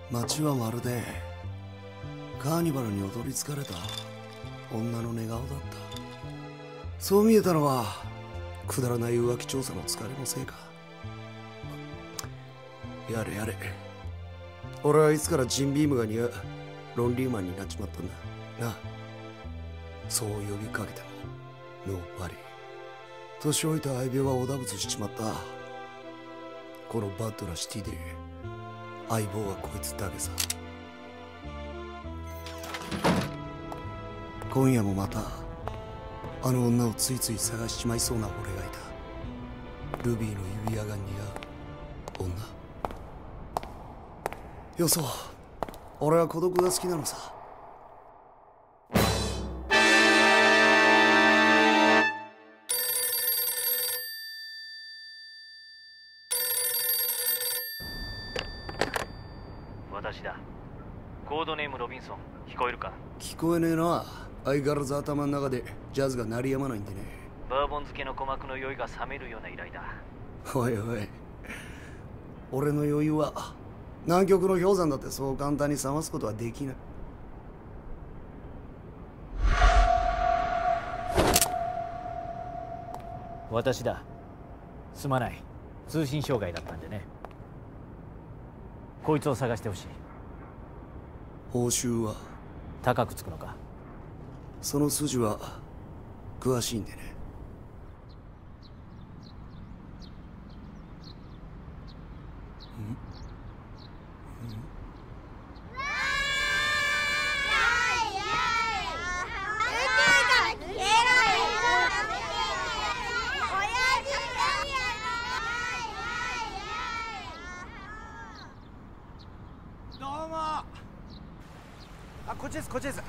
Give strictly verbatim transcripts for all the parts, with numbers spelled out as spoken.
街はまるでカーニバルに踊りつかれた女の寝顔だった。そう見えたのはくだらない浮気調査の疲れのせいか。やれやれ、俺はいつからジンビームが似合うロンリーマンになっちまったんだな。そう呼びかけてもノーバリー。年老いた愛病はおだぶつしちまった。このバッドなシティで相棒はこいつだけさ。今夜もまたあの女をついつい探しちまいそうな俺がいた。ルビーの指輪が似合う女。よそう、俺は孤独が好きなのさ。 私だ。コードネームロビンソン。聞こえるか？ 聞こえねえな。相変わらず頭の中でジャズが鳴りやまないんでね。 バーボン漬けの鼓膜の酔いが冷めるような依頼だ。 おいおい、俺の余裕は南極の氷山だってそう簡単に冷ますことはできない。 私だ。すまない。通信障害だったんでね。こいつを探してほしい。 報酬は高くつくのか？ その筋は詳しいんでね。 どうも。あ、こっちです、こっちです。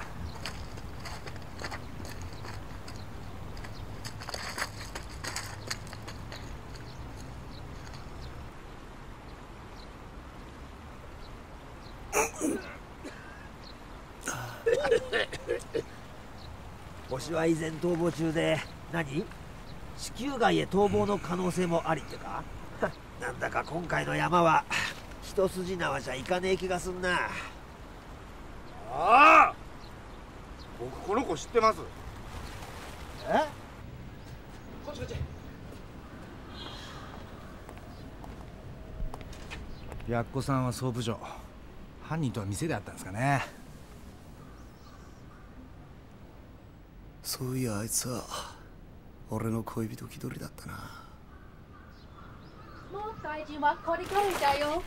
ホシは依然逃亡中で、何？地球外へ逃亡の可能性もありってか？なんだか今回の山は一筋縄じゃいかねえ気がすんな。 ああ、僕この子知ってます。 え？こっちこっち。 やっこさんは総部長。犯人とは店で会ったんですかね。 そういやあいつは俺の恋人気取りだったな。 もう怪人はこれからだよ。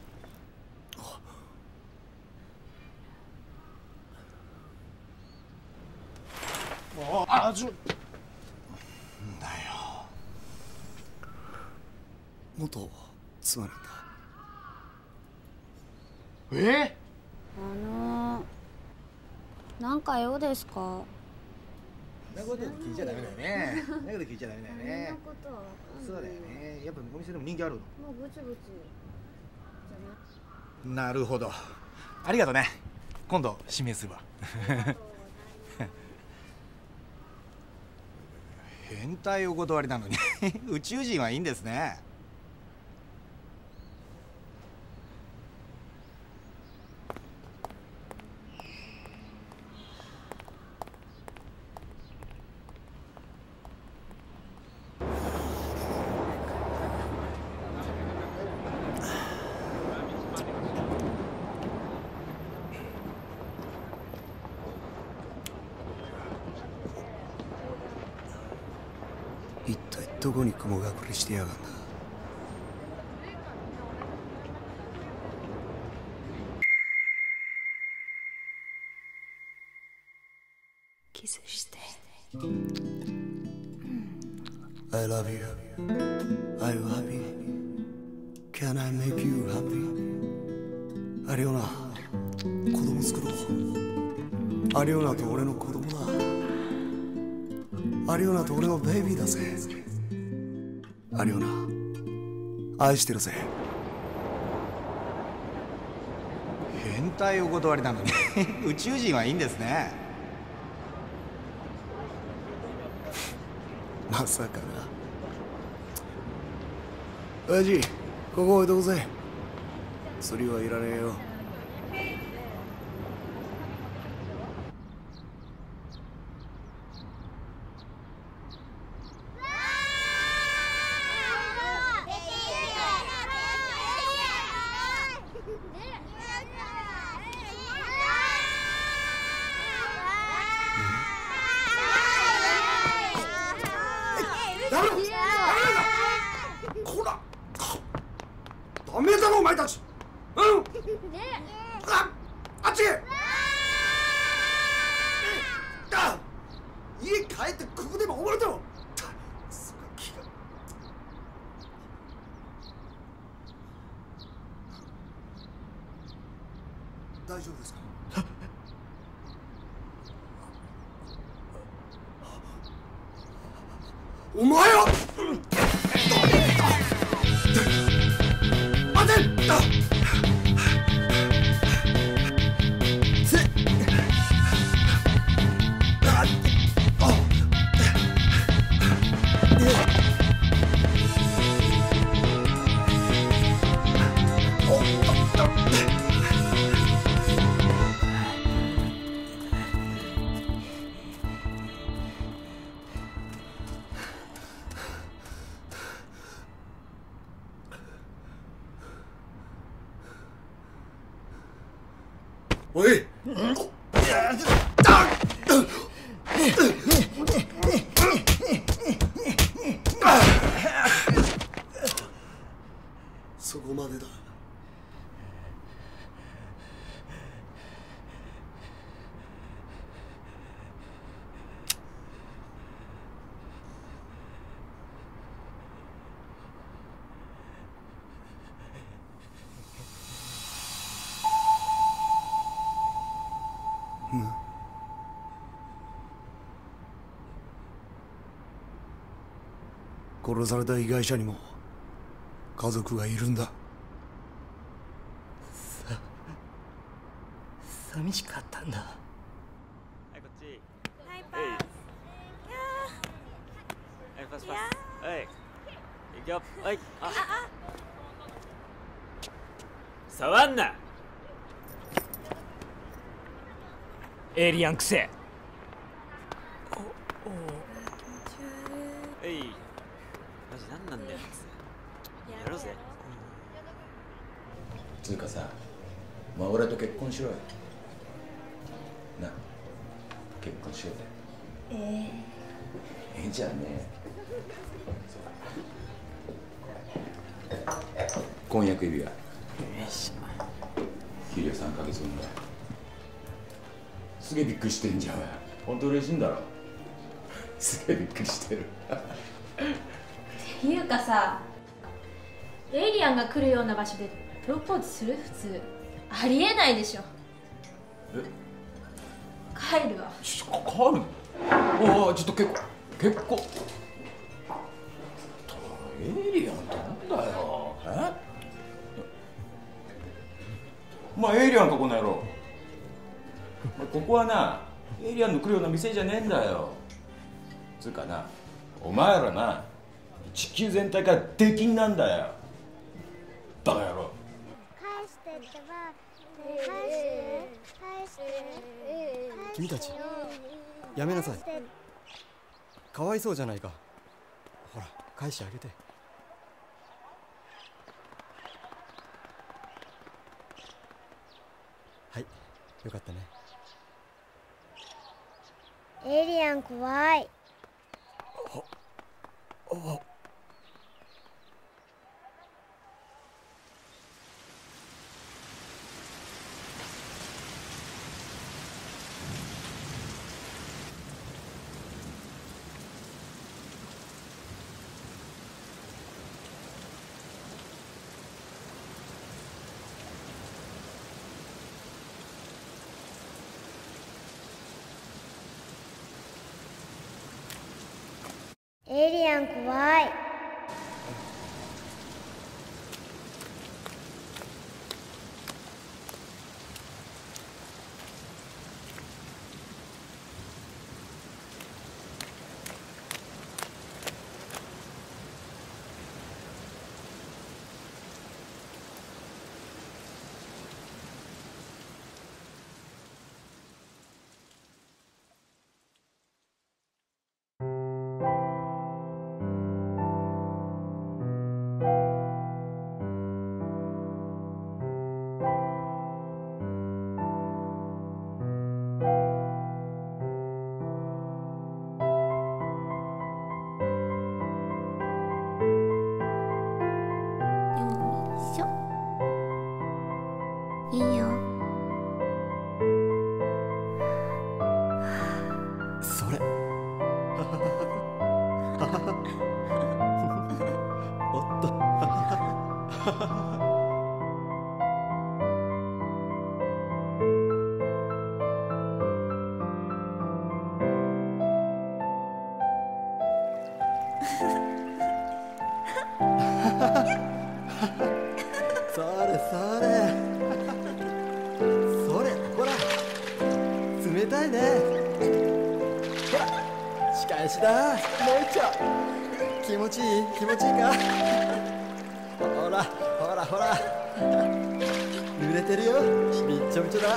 もうあじゅ。なんだよ。 元妻なんだ。 え？ あのー、なんか用ですか？ そんなこと聞いちゃダメだよね。そんなこと聞いちゃダメだよね。 そんなことはわかんない。 そうだよね。やっぱお店でも人気あるの。 もうブチブチじゃなるほど。ありがとね。今度指名するわ。変態お断りなのに宇宙人はいいんですね。 一体どこに雲隠れしてやがんだ。 キスして。 I love you. Are you happy? Can I make you happy? アリオナ、子供作ろう。アリオナと俺の子供だ。アリオナと俺のベイビーだぜ。アリオナ、愛してるぜ。 変態お断りなのに宇宙人はいいんですね。 まさかな。親父、ここ置いとこうぜ。釣りはいらねえよ。 ああっちあ家帰ってここでもおもろいだろ。そっか気が大丈夫ですか。お前は待て。おい、そこまでだ。殺された被害者にも家族がいるんだ。 さ寂しかったんだ。はい、こっち。 はいパス。 はいパスパス。はい行くよ。はい。ああ触んな。 エイリアンくせえ。 えい。マジ何なんだよ。やろうぜ。 つうかさ、まあ俺と結婚しろよ。な、結婚しようぜ。ええええじゃねえ。婚約指輪。よし。ヒデさんかけそうだ。すげえびっくりしてんじゃん。本当嬉しいんだろ。すげえびっくりしてる。 っていうかさ、エイリアンが来るような場所でプロポーズする？普通ありえないでしょ。 え？ 帰るわ。 ちょっと帰る？ああ、ちょっと結構結構エイリアンってなんだよ。え？お前エイリアンかこの野郎。ここはな、エイリアンの来るような店じゃねえんだよ。つうかな、お前らな、地球全体から出禁なんだよ。バカ野郎。 返してってば、返して返して君たちやめなさい。かわいそうじゃないか。ほら返してあげて。はい、よかったね。 エイリアン怖い。 ああエイリアン怖い。 いよ。 それおっとそれそれそれほら冷たいね。ほら仕返しだ。もう一丁気持ちいい気持ちいいか。ほらほらほら濡れてるよ。びっちょびちょだ。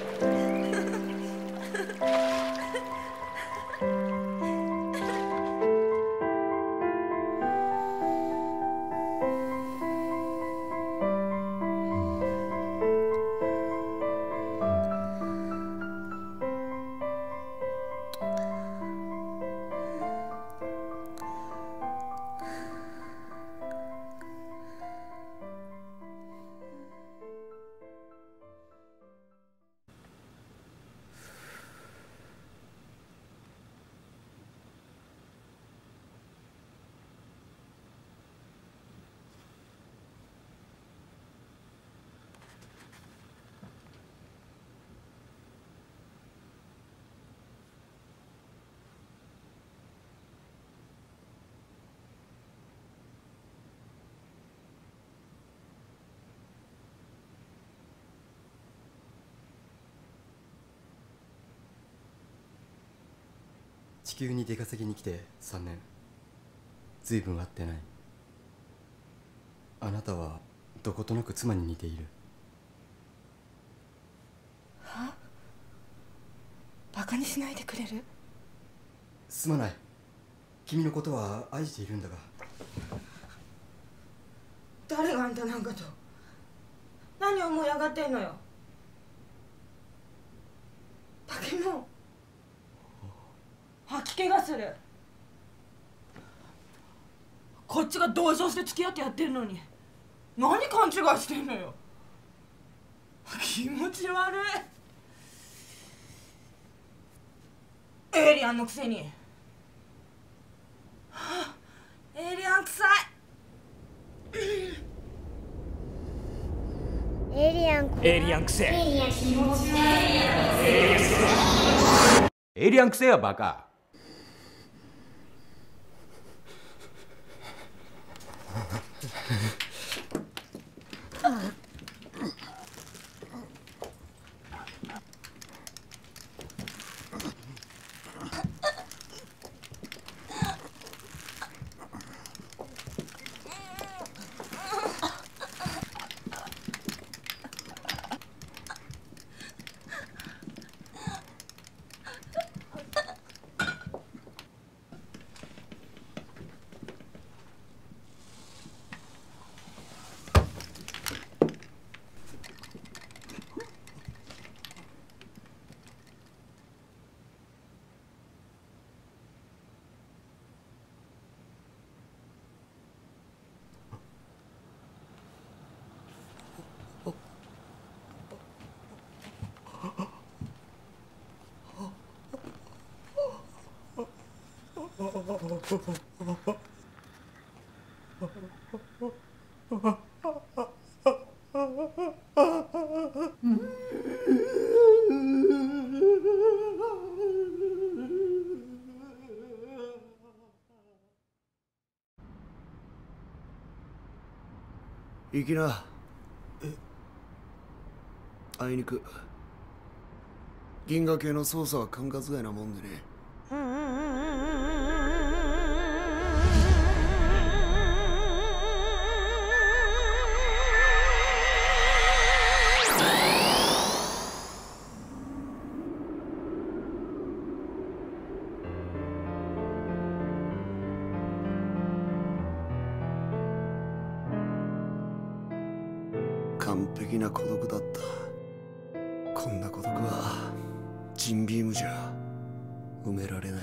地球に出稼ぎに来てさんねん。ずいぶん会ってない。あなたはどことなく妻に似ている。 は？バカにしないでくれる？ すまない。君のことは愛しているんだが。 誰があんたなんかと何を思い上がってんのよ。竹も吐き気がする。こっちが同情して付き合ってやってるのに何勘違いしてんのよ。気持ち悪い。エイリアンのくせに、はあ、エイリアン臭い。 エイリアンエイリアンくせえ。 エイリアンくせえやバカ。 行きな。え、あいにく銀河系の操作は管轄外なもんでね。完璧な孤独だった。こんな孤独はジンビームじゃ埋められない。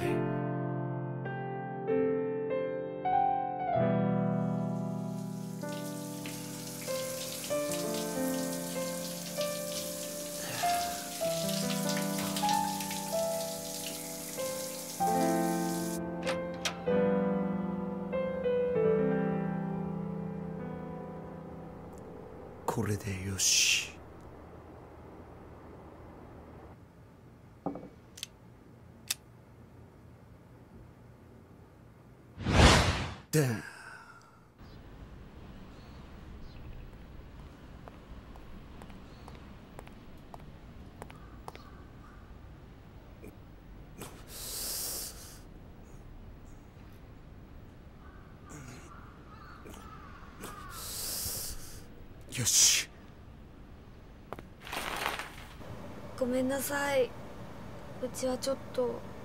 これでよし。でん。よし。 ごめんなさい。うちはちょっと